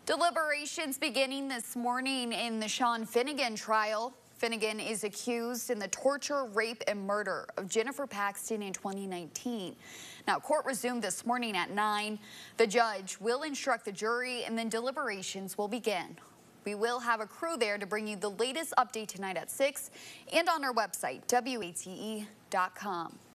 Deliberations beginning this morning in the Sean Finnegan trial. Finnegan is accused in the torture, rape, and murder of Jennifer Paxton in 2019. Now, court resumed this morning at 9. The judge will instruct the jury, and then deliberations will begin. We will have a crew there to bring you the latest update tonight at 6 and on our website, WATE.com.